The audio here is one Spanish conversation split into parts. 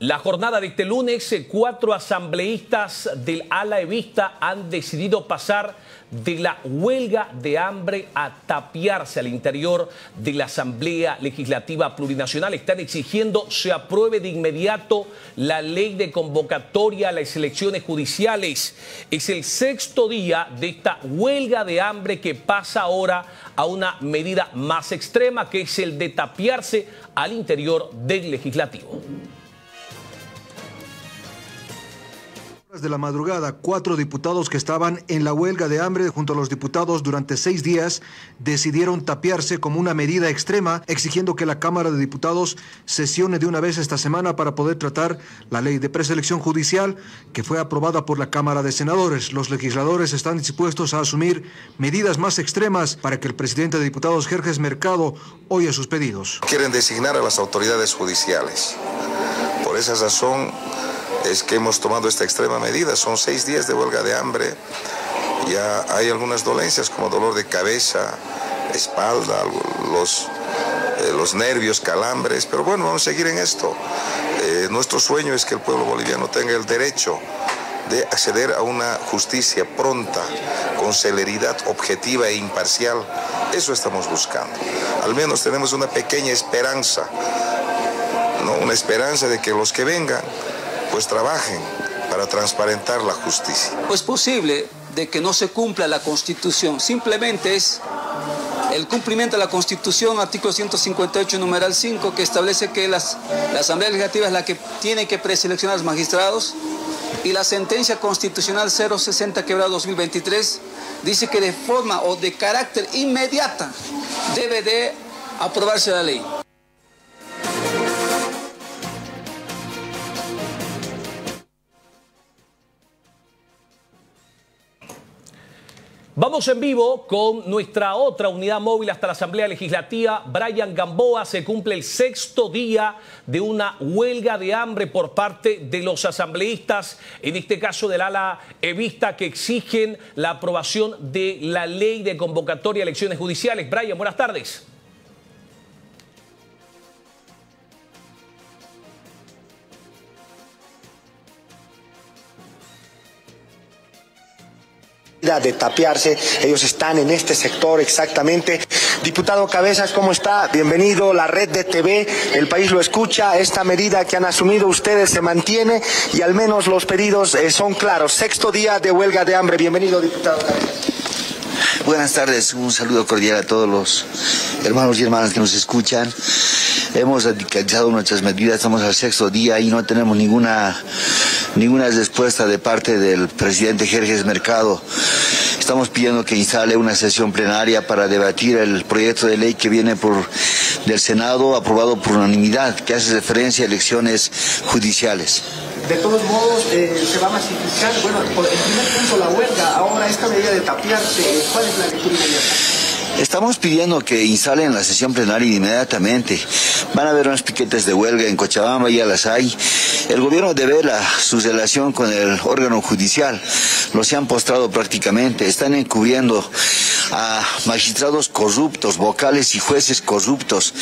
La jornada de este lunes, 4 asambleístas del ala evista han decidido pasar de la huelga de hambre a tapiarse al interior de la Asamblea Legislativa Plurinacional. Están exigiendo se apruebe de inmediato la ley de convocatoria a las elecciones judiciales. Es el 6º día de esta huelga de hambre que pasa ahora a una medida más extrema, que es el de tapiarse al interior del Legislativo. De la madrugada, 4 diputados que estaban en la huelga de hambre junto a los diputados durante 6 días decidieron tapiarse como una medida extrema, exigiendo que la Cámara de Diputados sesione de una vez esta semana para poder tratar la ley de preselección judicial que fue aprobada por la Cámara de Senadores. Los legisladores están dispuestos a asumir medidas más extremas para que el presidente de diputados, Jerjes Mercado, oiga sus pedidos. Quieren designar a las autoridades judiciales. Por esa razón es que hemos tomado esta extrema medida. Son 6 días de huelga de hambre. Ya hay algunas dolencias como dolor de cabeza, espalda, los nervios, calambres, pero bueno, vamos a seguir en esto. Nuestro sueño es que el pueblo boliviano tenga el derecho de acceder a una justicia pronta, con celeridad, objetiva e imparcial. Eso estamos buscando. Al menos tenemos una pequeña esperanza, ¿no? Una esperanza de que los que vengan pues trabajen para transparentar la justicia. Es posible de que no se cumpla la Constitución, simplemente es el cumplimiento de la Constitución, artículo 158, numeral 5, que establece que la Asamblea Legislativa es la que tiene que preseleccionar a los magistrados, y la sentencia constitucional 060/2023 dice que de forma o de carácter inmediata debe de aprobarse la ley. Vamos en vivo con nuestra otra unidad móvil hasta la Asamblea Legislativa. Brian Gamboa, se cumple el 6º día de una huelga de hambre por parte de los asambleístas, en este caso del ala evista, que exigen la aprobación de la ley de convocatoria a elecciones judiciales. Brian, buenas tardes. De tapiarse, ellos están en este sector exactamente. Diputado Cabezas, ¿cómo está? Bienvenido, la red de TV, el país lo escucha, esta medida que han asumido ustedes se mantiene y al menos los pedidos son claros. 6º día de huelga de hambre, bienvenido, diputado Cabezas. Buenas tardes, un saludo cordial a todos los hermanos y hermanas que nos escuchan. Hemos radicalizado nuestras medidas, estamos al 6º día y no tenemos ninguna respuesta de parte del presidente Jerjes Mercado. Estamos pidiendo que instale una sesión plenaria para debatir el proyecto de ley que viene del Senado, aprobado por unanimidad, que hace referencia a elecciones judiciales. De todos modos, se va a masificar, bueno, en primer punto la huelga, ahora esta medida de tapiarse, ¿cuál es la lectura inmediata? Estamos pidiendo que instalen la sesión plenaria inmediatamente. Van a haber unos piquetes de huelga en Cochabamba, ya las hay. El gobierno devela su relación con el órgano judicial. Los han postrado prácticamente. Están encubriendo a magistrados corruptos, vocales y jueces corruptos.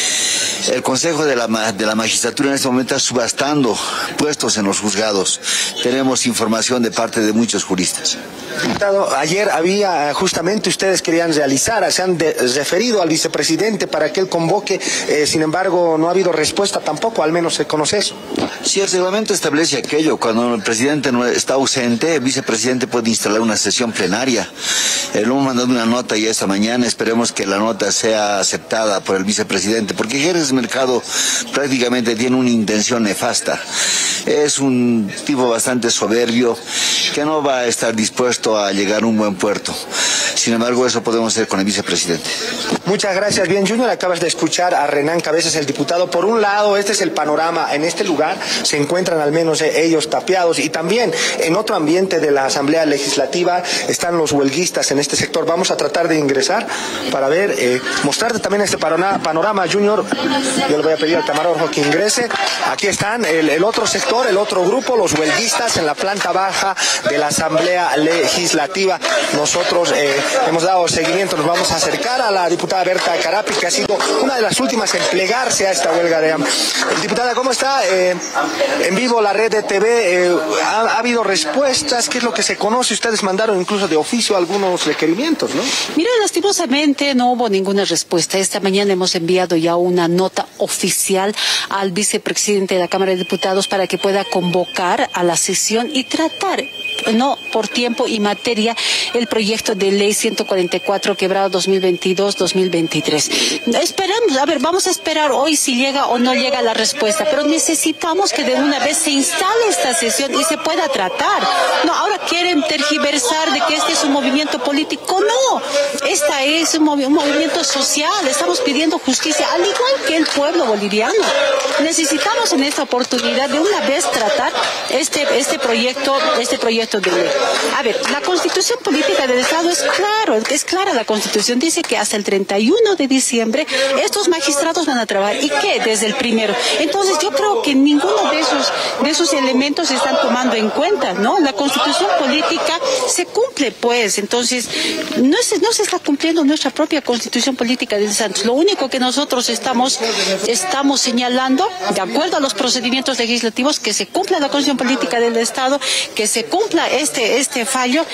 El Consejo de la Magistratura en este momento está subastando puestos en los juzgados. Tenemos información de parte de muchos juristas. Diputado, ayer había justamente ustedes querían realizar, se han referido al vicepresidente para que él convoque, sin embargo no ha habido respuesta tampoco, al menos se conoce eso. Sí, el reglamento establece aquello, cuando el presidente no está ausente, el vicepresidente puede instalar una sesión plenaria. Hemos mandado una nota ya esta mañana, esperemos que la nota sea aceptada por el vicepresidente, porque Jerjes Mercado prácticamente tiene una intención nefasta. Es un tipo bastante soberbio que no va a estar dispuesto a llegar a un buen puerto. Sin embargo, eso podemos hacer con el vicepresidente. Muchas gracias. Bien, Junior, acabas de escuchar a Renan Cabezas, el diputado. Por un lado, este es el panorama. En este lugar se encuentran al menos ellos tapiados, y también en otro ambiente de la Asamblea Legislativa están los huelguistas en este sector. Vamos a tratar de ingresar para ver, mostrarte también este panorama, Junior. Yo le voy a pedir al camarógrafo que ingrese. Aquí están el otro sector, el otro grupo, los huelguistas en la planta baja de la Asamblea Legislativa. Nosotros hemos dado seguimiento. Nos vamos a acercar a la diputada Berta Carapi, que ha sido una de las últimas en plegarse a esta huelga de hambre. Diputada, ¿cómo está? En vivo la red de TV, ¿ha habido respuestas? ¿Qué es lo que se conoce? Ustedes mandaron incluso de oficio algunos requerimientos, ¿no? Mira, lastimosamente no hubo ninguna respuesta. Esta mañana hemos enviado ya una nota oficial al vicepresidente de la Cámara de Diputados para que pueda convocar a la sesión y tratar, no por tiempo y materia, el proyecto de ley 144 quebrado 2022-2023. Esperamos, a ver, vamos a esperar hoy si llega o no llega la respuesta, pero necesitamos que de una vez se instale esta sesión y se pueda tratar. No, ahora quieren tergiversar de que este es un movimiento político. No, esta es un movimiento social. Estamos pidiendo justicia, al igual que el pueblo boliviano. Necesitamos en esta oportunidad de una vez tratar este proyecto de ley. A ver, la Constitución Política del Estado es clara la Constitución. Dice que hasta el 31 de diciembre estos magistrados van a trabajar. ¿Y qué? Desde el primero. Entonces yo creo que ninguno de esos elementos se están tomando en cuenta, ¿no? La Constitución Política se cumple, pues. Entonces, no se está cumpliendo nuestra propia Constitución Política del Estado. Lo único que nosotros estamos señalando, de acuerdo a los procedimientos legislativos, que se cumpla la Constitución Política del Estado, que se cumpla este fallo,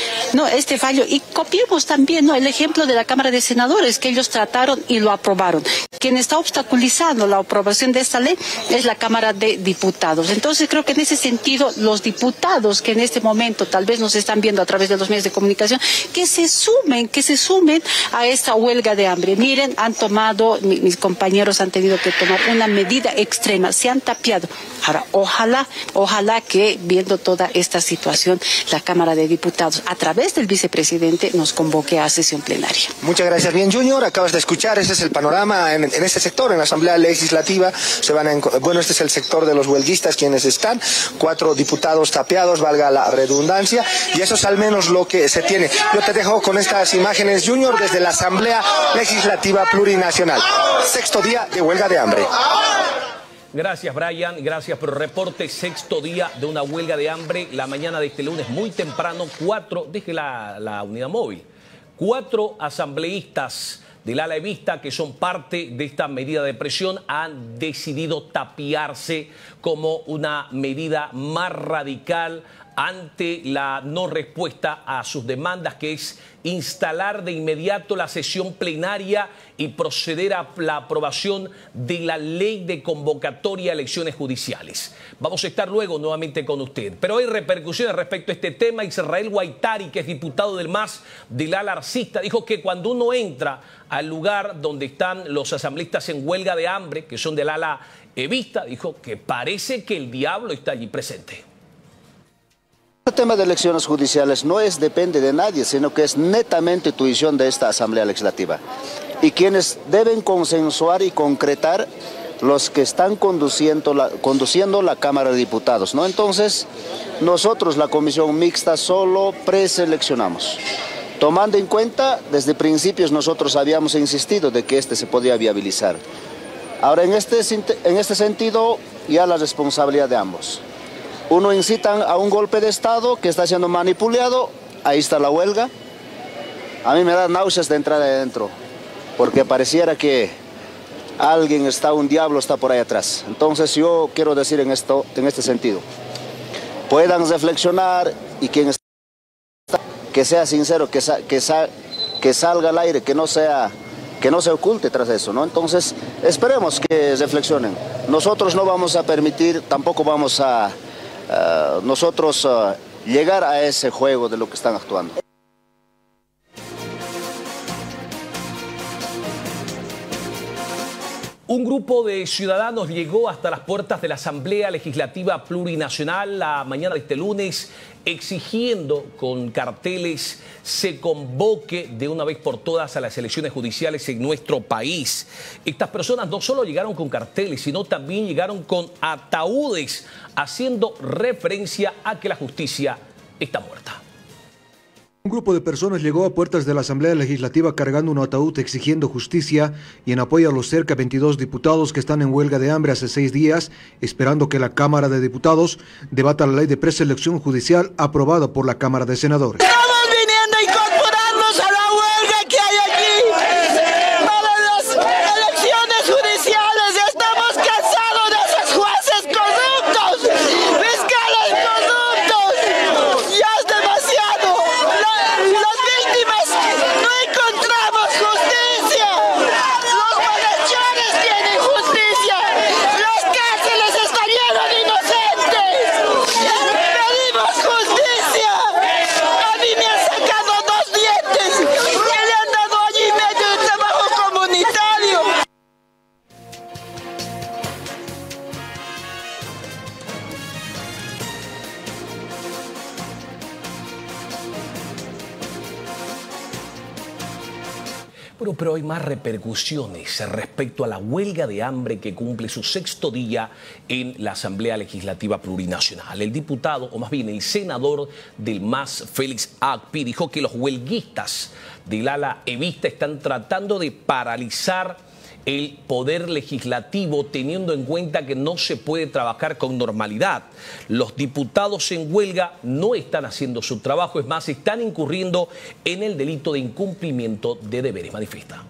y copiemos también, ¿no?, el ejemplo de la Cámara de Senadores, que ellos trataron y lo aprobaron. Quien está obstaculizando la aprobación de esta ley es la Cámara de Diputados. Entonces creo que en ese sentido los diputados que en este momento tal vez nos están viendo a través de los medios de comunicación, que se sumen a esta huelga de hambre. Miren, mis compañeros han tenido que tomar una medida extrema, se han tapiado. Ahora, ojalá que viendo toda esta situación, la Cámara de Diputados, a través del vicepresidente, nos convoque a sesión plenaria. Muchas gracias. Bien, Junior, acabas de escuchar, ese es el panorama en este sector, en la Asamblea Legislativa. Este es el sector de los huelguistas quienes están, 4 diputados tapiados, valga la redundancia, y eso es al menos lo que se tiene. Yo te dejo con estas imágenes, Junior, desde la Asamblea Legislativa Plurinacional. 6º día de huelga de hambre. Gracias, Brian. Gracias por el reporte. 6º día de una huelga de hambre. La mañana de este lunes, muy temprano, 4, deje la unidad móvil, 4 asambleístas del ala evista, que son parte de esta medida de presión, han decidido tapiarse como una medida más radical ante la no respuesta a sus demandas, que es instalar de inmediato la sesión plenaria y proceder a la aprobación de la ley de convocatoria a elecciones judiciales. Vamos a estar luego nuevamente con usted. Pero hay repercusiones respecto a este tema. Israel Guaitari, que es diputado del MAS del ala arcista, dijo que cuando uno entra al lugar donde están los asambleístas en huelga de hambre, que son del ala evista, dijo que parece que el diablo está allí presente. El tema de elecciones judiciales no depende de nadie, sino que es netamente tuición de esta Asamblea Legislativa. Y quienes deben consensuar y concretar los que están conduciendo la Cámara de Diputados, ¿no? Entonces, nosotros, la Comisión Mixta, solo preseleccionamos. Tomando en cuenta, desde principios nosotros habíamos insistido de que se podía viabilizar. Ahora, en este sentido, ya la responsabilidad de ambos. Uno incitan a un golpe de Estado que está siendo manipulado, ahí está la huelga. A mí me da náuseas de entrar adentro, porque pareciera que un diablo está por ahí atrás. Entonces yo quiero decir en este sentido, puedan reflexionar y quien está, que sea sincero, que salga al aire, que no se oculte tras eso, ¿no? Entonces esperemos que reflexionen. Nosotros no vamos a permitir, tampoco vamos a llegar a ese juego de lo que están actuando. Un grupo de ciudadanos llegó hasta las puertas de la Asamblea Legislativa Plurinacional la mañana de este lunes, exigiendo con carteles se convoque de una vez por todas a las elecciones judiciales en nuestro país. Estas personas no solo llegaron con carteles, sino también llegaron con ataúdes, haciendo referencia a que la justicia está muerta. Un grupo de personas llegó a puertas de la Asamblea Legislativa cargando un ataúd exigiendo justicia y en apoyo a los cerca 22 diputados que están en huelga de hambre hace 6 días, esperando que la Cámara de Diputados debata la ley de preselección judicial aprobada por la Cámara de Senadores. ¡Estamos viniendo a incorporarnos a la huelga! Bueno, pero hay más repercusiones respecto a la huelga de hambre que cumple su 6º día en la Asamblea Legislativa Plurinacional. El diputado, o más bien el senador del MAS, Félix Agpi, dijo que los huelguistas del ala evista están tratando de paralizar el poder legislativo, teniendo en cuenta que no se puede trabajar con normalidad. Los diputados en huelga no están haciendo su trabajo, es más, están incurriendo en el delito de incumplimiento de deberes. Manifiesta.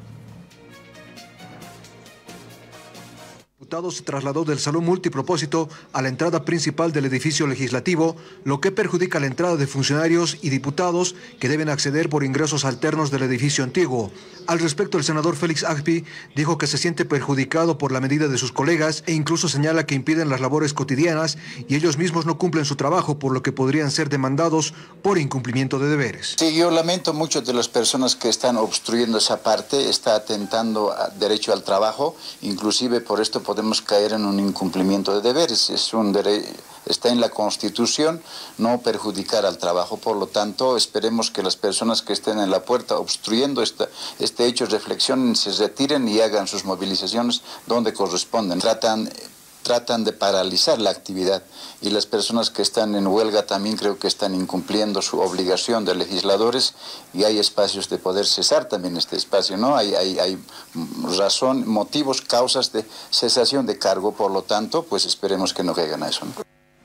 El diputado se trasladó del salón multipropósito a la entrada principal del edificio legislativo, lo que perjudica la entrada de funcionarios y diputados que deben acceder por ingresos alternos del edificio antiguo. Al respecto, el senador Félix Agpi dijo que se siente perjudicado por la medida de sus colegas e incluso señala que impiden las labores cotidianas y ellos mismos no cumplen su trabajo, por lo que podrían ser demandados por incumplimiento de deberes. Sí, yo lamento mucho de las personas que están obstruyendo esa parte, está atentando al derecho al trabajo, inclusive por esto podemos caer en un incumplimiento de deberes. Está en la Constitución no perjudicar al trabajo, por lo tanto esperemos que las personas que estén en la puerta obstruyendo este hecho reflexionen, se retiren y hagan sus movilizaciones donde corresponden. Tratan de paralizar la actividad y las personas que están en huelga también creo que están incumpliendo su obligación de legisladores y hay espacios de poder cesar también este espacio, ¿no? Hay razón, motivos, causas de cesación de cargo, por lo tanto, pues esperemos que no caigan a eso, ¿no?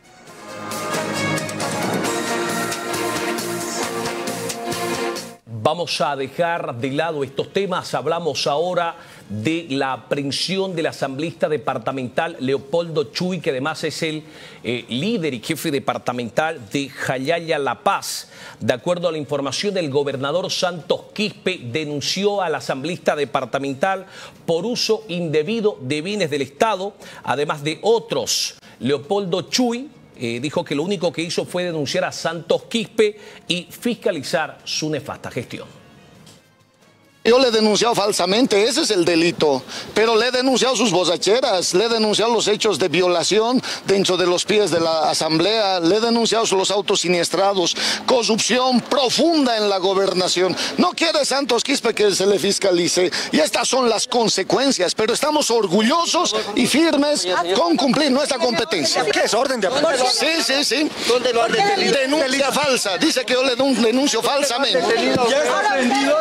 Vamos a dejar de lado estos temas. Hablamos ahora de la aprehensión del asambleísta departamental Leopoldo Chuy, que además es el líder y jefe departamental de Jayaya La Paz. De acuerdo a la información del gobernador Santos Quispe, denunció al asambleísta departamental por uso indebido de bienes del Estado, además de otros. Leopoldo Chuy dijo que lo único que hizo fue denunciar a Santos Quispe y fiscalizar su nefasta gestión. Yo le he denunciado falsamente, ese es el delito, pero le he denunciado sus borracheras, le he denunciado los hechos de violación dentro de los pies de la asamblea, le he denunciado los autos siniestrados, corrupción profunda en la gobernación. No quiere Santos Quispe que se le fiscalice y estas son las consecuencias, pero estamos orgullosos y firmes con cumplir nuestra competencia. ¿Qué es orden de aprehensión? Sí. ¿Dónde lo han detenido? Denuncia falsa, dice que yo le denuncio falsamente. ¿Ya está prendido?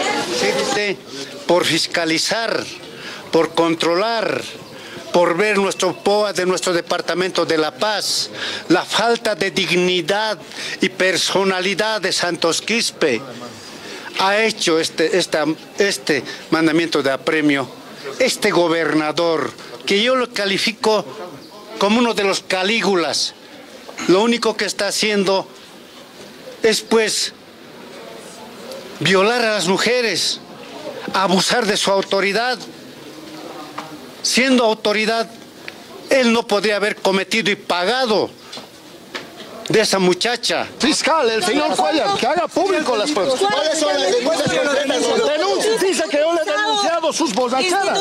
Por fiscalizar, por controlar, por ver nuestro POA de nuestro departamento de La Paz, la falta de dignidad y personalidad de Santos Quispe ha hecho este mandamiento de apremio. Este gobernador, que yo lo califico como uno de los Calígulas, lo único que está haciendo es pues violar a las mujeres, abusar de su autoridad. Siendo autoridad, él no podría haber cometido y pagado de esa muchacha. Fiscal, el señor Cuellar, que haga público las pruebas. ¿Cuáles son las denuncias? Dice que yo le he denunciado sus borracheras.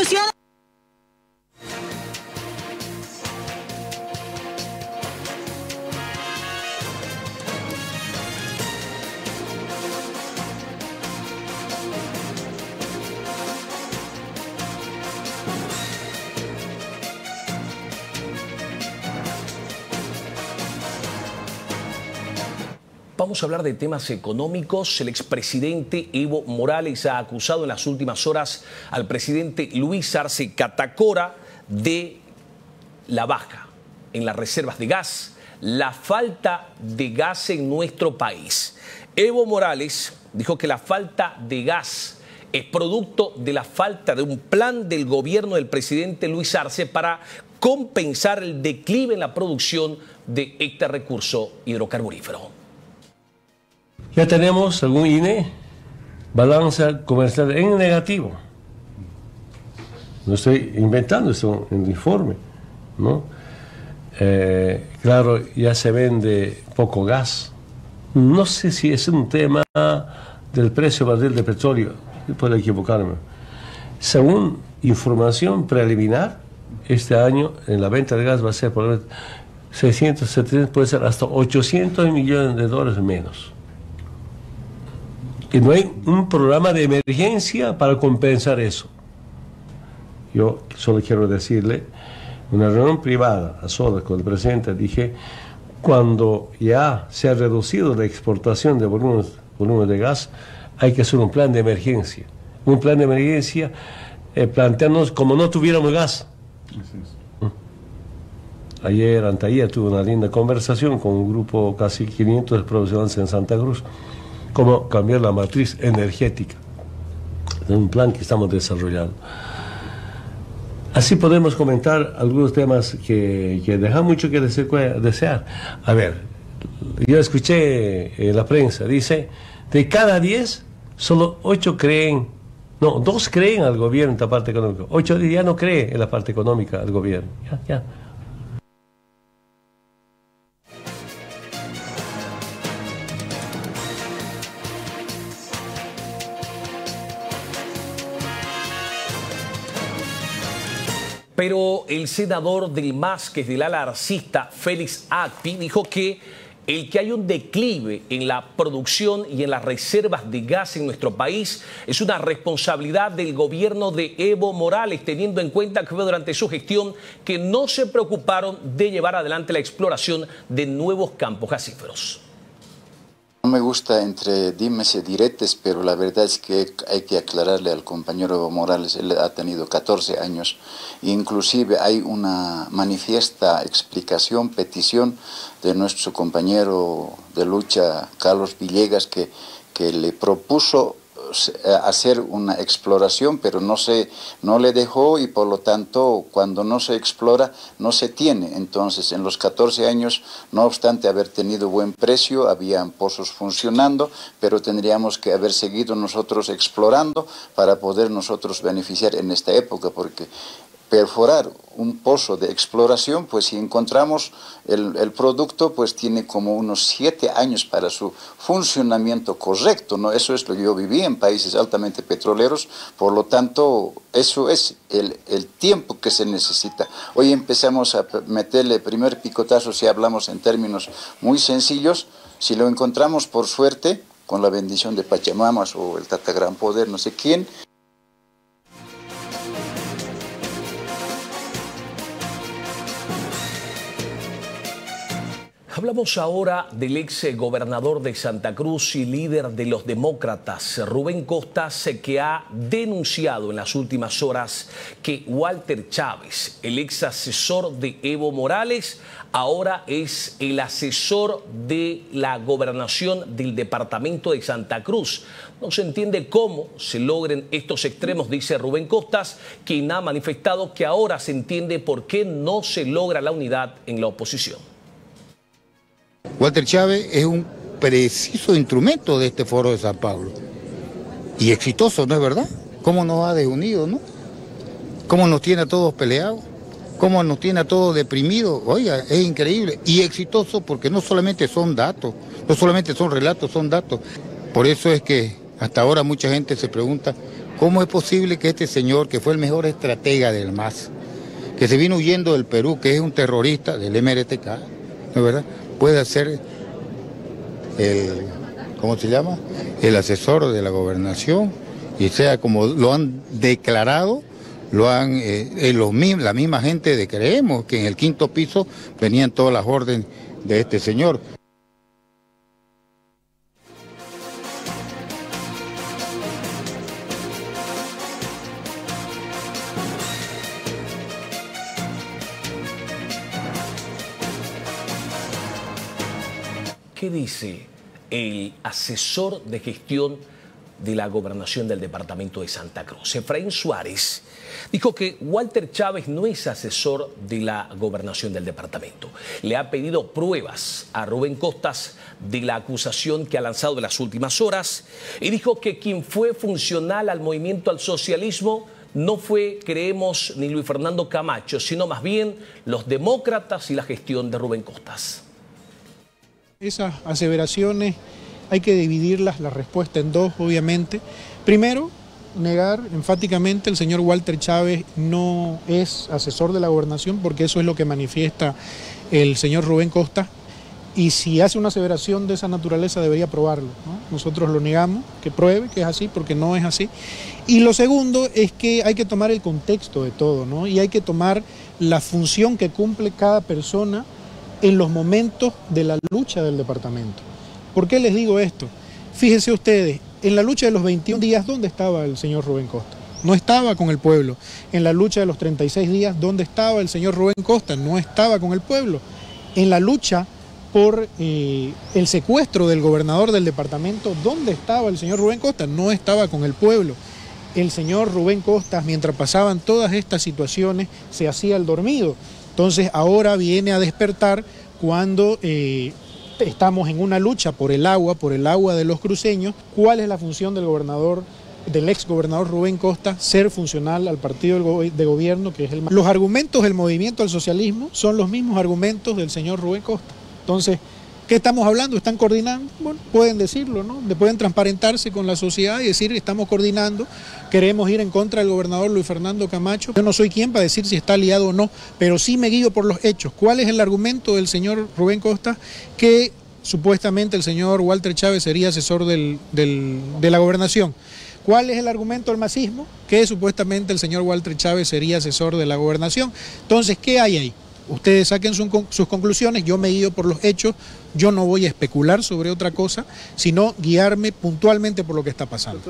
Vamos a hablar de temas económicos. El expresidente Evo Morales ha acusado en las últimas horas al presidente Luis Arce Catacora de la baja en las reservas de gas, la falta de gas en nuestro país. Evo Morales dijo que la falta de gas es producto de la falta de un plan del gobierno del presidente Luis Arce para compensar el declive en la producción de este recurso hidrocarburífero. Ya tenemos, según INE, balanza comercial en negativo. No estoy inventando eso en el informe, ¿no? Claro, ya se vende poco gas. No sé si es un tema del precio barril de petróleo, puedo equivocarme. Según información preliminar, este año en la venta de gas va a ser por 600, 700, puede ser hasta $800 millones menos. Y no hay un programa de emergencia para compensar eso. Yo solo quiero decirle, en una reunión privada a solas con el presidente, dije, cuando ya se ha reducido la exportación de volúmenes de gas, hay que hacer un plan de emergencia. Un plan de emergencia plantearnos como no tuviéramos gas. Ayer, anteayer, tuve una linda conversación con un grupo casi 500 de profesionales en Santa Cruz, cómo cambiar la matriz energética. Es un plan que estamos desarrollando. Así podemos comentar algunos temas que dejan mucho que desear. A ver, yo escuché en la prensa, dice, de cada 10, solo 8 creen, no, 2 creen al gobierno en la parte económica, 8 ya no creen en la parte económica del gobierno. Ya. Pero el senador del MAS, que es del ala arcista, Félix Acpi, dijo que el que hay un declive en la producción y en las reservas de gas en nuestro país es una responsabilidad del gobierno de Evo Morales, teniendo en cuenta que fue durante su gestión que no se preocuparon de llevar adelante la exploración de nuevos campos gasíferos. No me gusta entre dimes y diretes, pero la verdad es que hay que aclararle al compañero Evo Morales, él ha tenido 14 años, inclusive hay una manifiesta explicación, petición de nuestro compañero de lucha, Carlos Villegas, que le propuso hacer una exploración, pero no le dejó, y por lo tanto cuando no se explora no se tiene. Entonces en los 14 años, no obstante haber tenido buen precio, habían pozos funcionando, pero tendríamos que haber seguido nosotros explorando para poder nosotros beneficiar en esta época, porque perforar un pozo de exploración, pues si encontramos el producto, pues tiene como unos 7 años para su funcionamiento correcto, ¿no? Eso es lo que yo viví en países altamente petroleros, por lo tanto, eso es el tiempo que se necesita. Hoy empezamos a meterle primer picotazo, si hablamos en términos muy sencillos, si lo encontramos por suerte, con la bendición de Pachamamas o el Tata Gran Poder, no sé quién. Hablamos ahora del ex gobernador de Santa Cruz y líder de los demócratas, Rubén Costas, que ha denunciado en las últimas horas que Walter Chávez, el ex asesor de Evo Morales, ahora es el asesor de la gobernación del departamento de Santa Cruz. No se entiende cómo se logren estos extremos, dice Rubén Costas, quien ha manifestado que ahora se entiende por qué no se logra la unidad en la oposición. Walter Chávez es un preciso instrumento de este foro de San Pablo. Y exitoso, ¿no es verdad? ¿Cómo nos ha desunido, no? ¿Cómo nos tiene a todos peleados? ¿Cómo nos tiene a todos deprimidos? Oiga, es increíble. Y exitoso porque no solamente son datos, no solamente son relatos, son datos. Por eso es que hasta ahora mucha gente se pregunta, ¿cómo es posible que este señor, que fue el mejor estratega del MAS, que se vino huyendo del Perú, que es un terrorista del MRTK, ¿no es verdad?, puede ser ¿cómo se llama?, el asesor de la gobernación, y sea como lo han declarado, la misma gente de Creemos, que en el 5º piso venían todas las órdenes de este señor. ¿Qué dice el asesor de gestión de la gobernación del departamento de Santa Cruz? Efraín Suárez dijo que Walter Chávez no es asesor de la gobernación del departamento. Le ha pedido pruebas a Rubén Costas de la acusación que ha lanzado en las últimas horas y dijo que quien fue funcional al movimiento al socialismo no fue Creemos ni Luis Fernando Camacho, sino más bien los demócratas y la gestión de Rubén Costas. Esas aseveraciones hay que dividirlas, la respuesta en dos, obviamente. Primero, negar enfáticamente el señor Walter Chávez no es asesor de la gobernación, porque eso es lo que manifiesta el señor Rubén Costas. y si hace una aseveración de esa naturaleza debería probarlo, ¿no? Nosotros lo negamos, que pruebe que es así, porque no es así. Y lo segundo es que hay que tomar el contexto de todo, ¿no? Y hay que tomar la función que cumple cada persona en los momentos de la lucha del departamento. ¿Por qué les digo esto? Fíjense ustedes, en la lucha de los 21 días, ¿dónde estaba el señor Rubén Costa? No estaba con el pueblo. En la lucha de los 36 días, ¿dónde estaba el señor Rubén Costa? No estaba con el pueblo. En la lucha por el secuestro del gobernador del departamento, ¿dónde estaba el señor Rubén Costa? No estaba con el pueblo. El señor Rubén Costa, mientras pasaban todas estas situaciones, se hacía el dormido. Entonces ahora viene a despertar cuando estamos en una lucha por el agua de los cruceños. ¿Cuál es la función del gobernador, del ex gobernador Rubén Costa? Ser funcional al partido de gobierno, que es el... Los argumentos del movimiento al socialismo son los mismos argumentos del señor Rubén Costa. Entonces, ¿qué estamos hablando? ¿Están coordinando? Bueno, pueden decirlo, ¿no? Pueden transparentarse con la sociedad y decir, estamos coordinando, queremos ir en contra del gobernador Luis Fernando Camacho. Yo no soy quien para decir si está aliado o no, pero sí me guío por los hechos. ¿Cuál es el argumento del señor Rubén Costa? Que supuestamente el señor Walter Chávez sería asesor de la gobernación. ¿Cuál es el argumento del masismo? Que supuestamente el señor Walter Chávez sería asesor de la gobernación. Entonces, ¿qué hay ahí? Ustedes saquen sus conclusiones, yo me guío por los hechos, yo no voy a especular sobre otra cosa, sino guiarme puntualmente por lo que está pasando.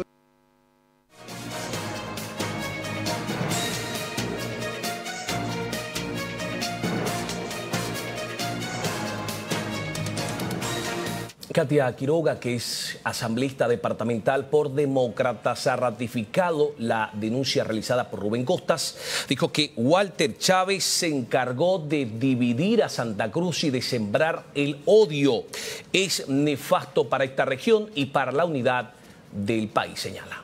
Katia Quiroga, que es asambleísta departamental por Demócratas, ha ratificado la denuncia realizada por Rubén Costas. Dijo que Walter Chávez se encargó de dividir a Santa Cruz y de sembrar el odio. Es nefasto para esta región y para la unidad del país, señala.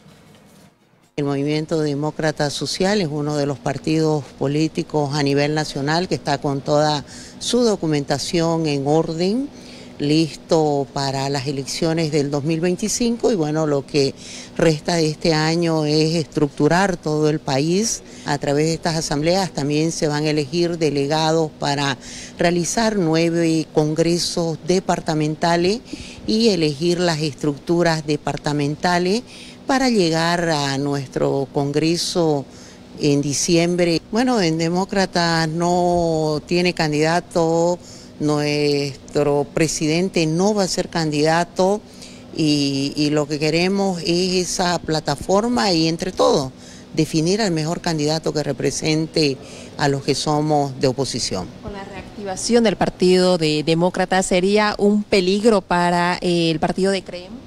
El Movimiento Demócrata Social es uno de los partidos políticos a nivel nacional que está con toda su documentación en orden, listo para las elecciones del 2025 y bueno, lo que resta de este año es estructurar todo el país. A través de estas asambleas también se van a elegir delegados para realizar 9 congresos departamentales y elegir las estructuras departamentales para llegar a nuestro congreso en diciembre. Bueno, en Demócratas no tiene candidato. Nuestro presidente no va a ser candidato y lo que queremos es esa plataforma y entre todos definir al mejor candidato que represente a los que somos de oposición. Con la reactivación del partido de Demócratas, ¿sería un peligro para el partido de Creemos?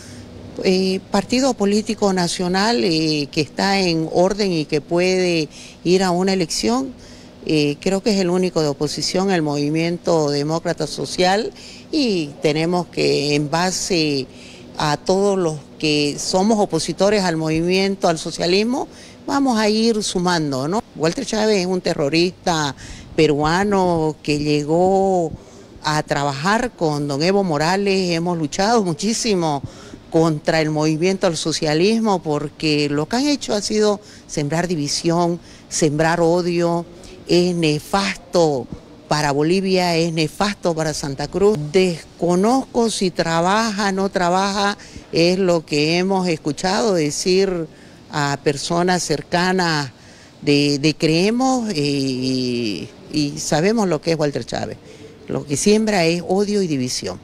Partido político nacional que está en orden y que puede ir a una elección. Creo que es el único de oposición, el Movimiento Demócrata Social, y tenemos que, en base a todos los que somos opositores al movimiento, al socialismo, vamos a ir sumando, ¿no? Walter Chávez es un terrorista peruano que llegó a trabajar con don Evo Morales. Hemos luchado muchísimo contra el movimiento al socialismo porque lo que han hecho ha sido sembrar división, sembrar odio. Es nefasto para Bolivia, es nefasto para Santa Cruz. Desconozco si trabaja, no trabaja, es lo que hemos escuchado decir a personas cercanas de Creemos y sabemos lo que es Walter Chávez. Lo que siembra es odio y división.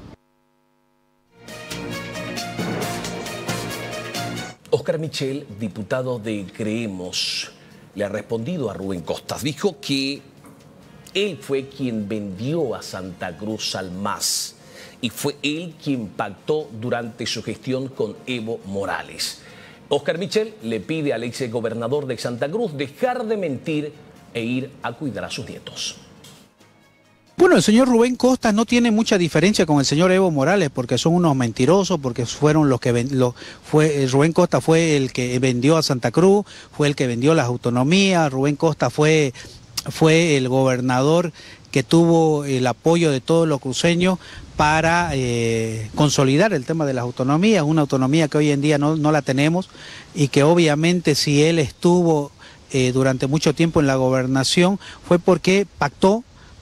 Oscar Michel, diputado de Creemos, le ha respondido a Rubén Costas. Dijo que él fue quien vendió a Santa Cruz al MAS y fue él quien pactó durante su gestión con Evo Morales. Oscar Michel le pide al ex gobernador de Santa Cruz dejar de mentir e ir a cuidar a sus nietos. Bueno, el señor Rubén Costas no tiene mucha diferencia con el señor Evo Morales porque son unos mentirosos, porque fueron los que Rubén Costas fue el que vendió a Santa Cruz, fue el que vendió las autonomías. Rubén Costas fue el gobernador que tuvo el apoyo de todos los cruceños para consolidar el tema de las autonomías, una autonomía que hoy en día no la tenemos y que obviamente si él estuvo durante mucho tiempo en la gobernación fue porque pactó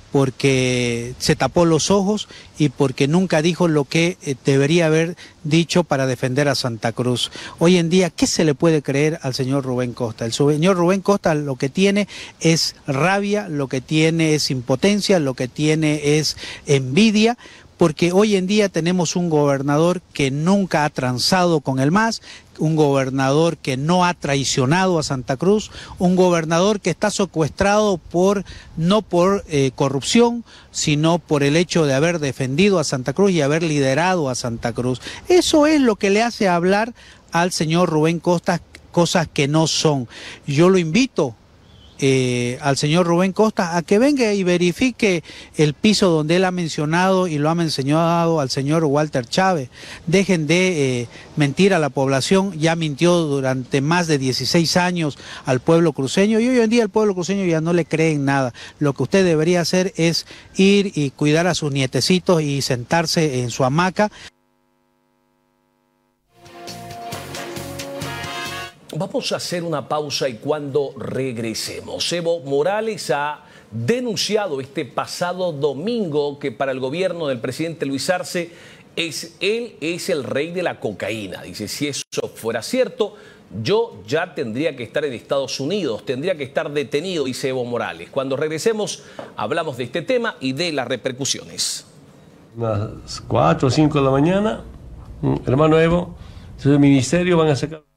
porque se tapó los ojos y porque nunca dijo lo que debería haber dicho para defender a Santa Cruz. Hoy en día, ¿qué se le puede creer al señor Rubén Costa? El señor Rubén Costa lo que tiene es rabia, lo que tiene es impotencia, lo que tiene es envidia, porque hoy en día tenemos un gobernador que nunca ha transado con el MAS, un gobernador que no ha traicionado a Santa Cruz, un gobernador que está secuestrado no por corrupción, sino por el hecho de haber defendido a Santa Cruz y haber liderado a Santa Cruz. Eso es lo que le hace hablar al señor Rubén Costa cosas que no son. Yo lo invito al señor Rubén Costa a que venga y verifique el piso donde él ha mencionado y lo ha mencionado al señor Walter Chávez. Dejen de mentir a la población. Ya mintió durante más de 16 años al pueblo cruceño y hoy en día el pueblo cruceño ya no le cree en nada. Lo que usted debería hacer es ir y cuidar a sus nietecitos y sentarse en su hamaca. Vamos a hacer una pausa y cuando regresemos, Evo Morales ha denunciado este pasado domingo que para el gobierno del presidente Luis Arce él es el rey de la cocaína. Dice, si eso fuera cierto, yo ya tendría que estar en Estados Unidos, tendría que estar detenido, dice Evo Morales. Cuando regresemos hablamos de este tema y de las repercusiones. Unas 4 o 5 de la mañana, hermano Evo, entonces el ministerio van a sacar...